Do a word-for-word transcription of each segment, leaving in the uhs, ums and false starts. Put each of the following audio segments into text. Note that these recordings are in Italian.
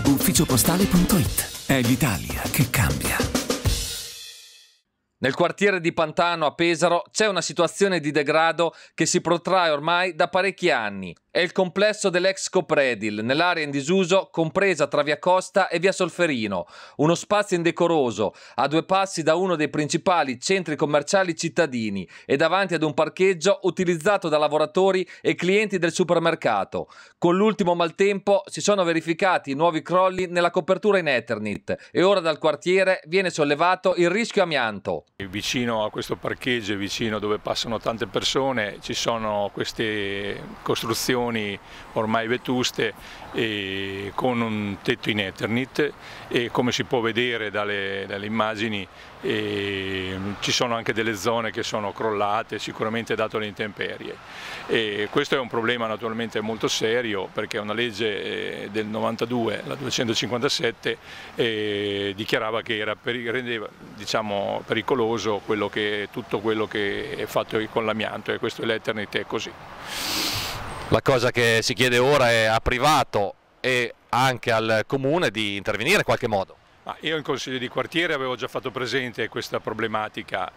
ufficiopostale punto it. È l'Italia che cambia. Nel quartiere di Pantano a Pesaro c'è una situazione di degrado che si protrae ormai da parecchi anni. È il complesso dell'ex Copredil, nell'area in disuso compresa tra via Costa e via Solferino, uno spazio indecoroso a due passi da uno dei principali centri commerciali cittadini e davanti ad un parcheggio utilizzato da lavoratori e clienti del supermercato. Con l'ultimo maltempo si sono verificati nuovi crolli nella copertura in Eternit e ora dal quartiere viene sollevato il rischio amianto. Vicino a questo parcheggio e vicino dove passano tante persone ci sono queste costruzioni ormai vetuste e con un tetto in Eternit e come si può vedere dalle, dalle immagini e ci sono anche delle zone che sono crollate, sicuramente dato le intemperie. E questo è un problema naturalmente molto serio perché una legge del novantadue, la duecentocinquantasette, eh, dichiarava che era per, rendeva diciamo, pericoloso quello che, tutto quello che è fatto con l'amianto e questo l'Eternit è così. La cosa che si chiede ora è a privato e anche al comune di intervenire in qualche modo. Ma io in consiglio di quartiere avevo già fatto presente questa problematica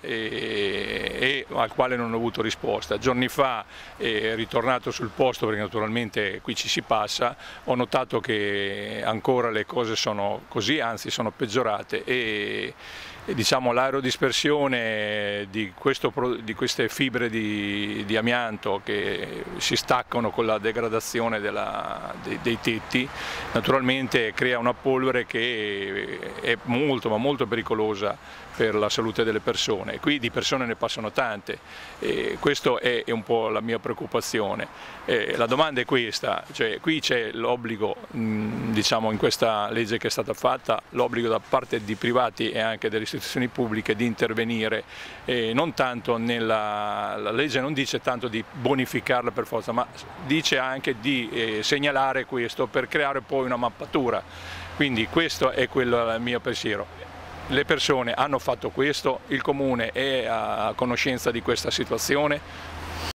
e, e al quale non ho avuto risposta. Giorni fa, eh, ritornato sul posto, perché naturalmente qui ci si passa, ho notato che ancora le cose sono così, anzi sono peggiorate e, e diciamo, l'aerodispersione di, questo, di queste fibre di, di amianto che si staccano con la degradazione della, dei, dei tetti, naturalmente crea una polvere che è molto ma molto pericolosa per la salute delle persone. Qui di persone ne passano tante e questa è, è un po' la mia preoccupazione. E la domanda è questa, cioè qui c'è l'obbligo, diciamo in questa legge che è stata fatta, l'obbligo da parte di privati e anche delle istituzioni pubbliche di intervenire, eh, non tanto nella, la legge non dice tanto di bonificarla per forza, ma dice anche di eh, segnalare questo per creare poi una mappatura. Quindi questo è quello il mio pensiero. Le persone hanno fatto questo, il comune è a conoscenza di questa situazione,